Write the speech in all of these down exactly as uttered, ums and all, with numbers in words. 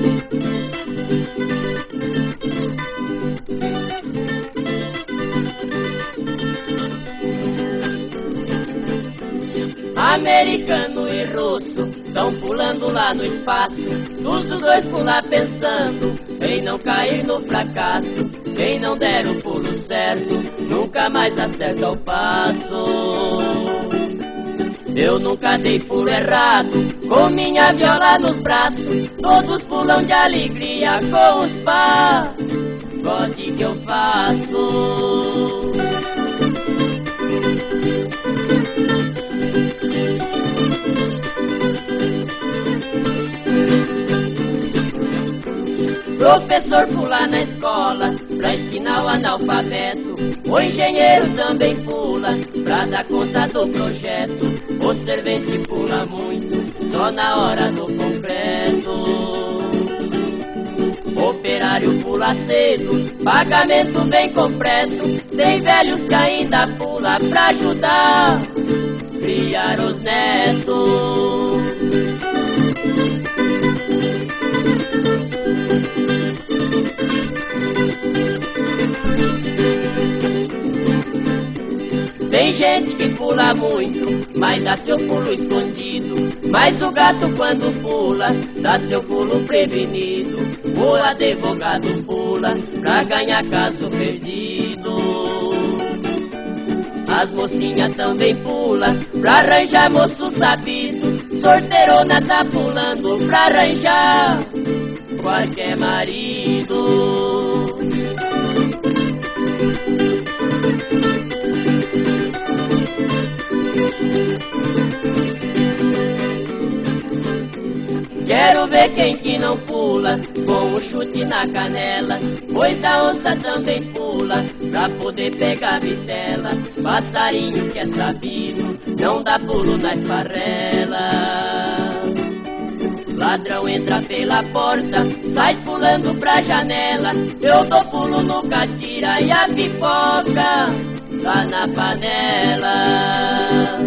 Americano e russo tão pulando lá no espaço, os dois pular pensando em não cair no fracasso. Quem não der o pulo certo nunca mais acerta o passo. Eu nunca dei pulo errado com minha viola nos braços, todos pulam de alegria com os pagodes que eu faço. Professor pula na escola pra ensinar o analfabeto, o engenheiro também pula pra dar conta do projeto, o servente pula muito só na hora do concreto, o operário pula cedo, pagamento bem completo, tem velhos que ainda pula pra ajudar criar os netos. Tem gente que pula muito, mas dá seu pulo escondido, mas o gato quando pula, dá seu pulo prevenido. O advogado pula pra ganhar caso perdido. As mocinhas também pulam pra arranjar moço sabido, sorteirona tá pulando pra arranjar qualquer marido. Quero ver quem que não pula com um chute na canela, pois a onça também pula pra poder pegar a vitela. Passarinho que é sabido não dá pulo na esparrela. Ladrão entra pela porta, sai pulando pra janela. Eu dou pulo no catira e a pipoca lá na panela.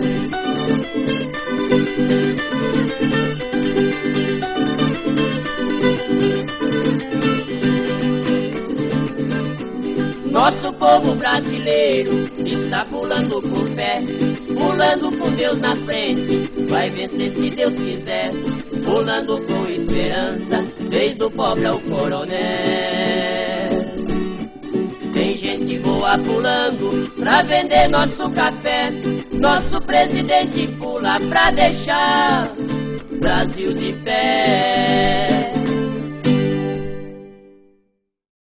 Nosso povo brasileiro está pulando com fé, pulando com Deus na frente, vai vencer se Deus quiser. Pulando com esperança, desde o pobre ao coronel. Tem gente boa pulando pra vender nosso café, nosso presidente pula pra deixar Brasil de pé.